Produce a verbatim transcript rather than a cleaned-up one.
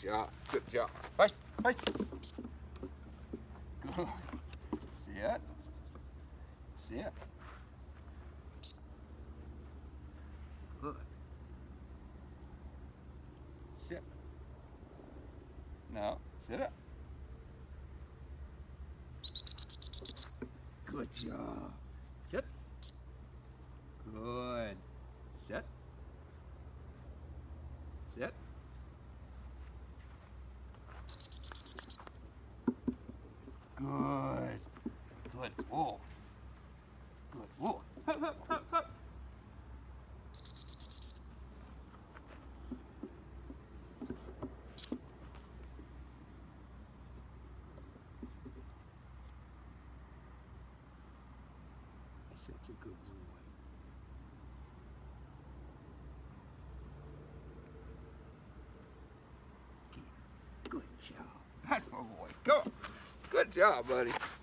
job. Good job. Push, push. Good. Sit. Sit. Good. Sit. Now, sit up. Good job. Sit. Good. Sit. Sit. Good. Good. Whoa. Good. Whoa. Hup, hup, hup, hup. That's such a good boy. Good job. That's my boy. Go. Good job, buddy.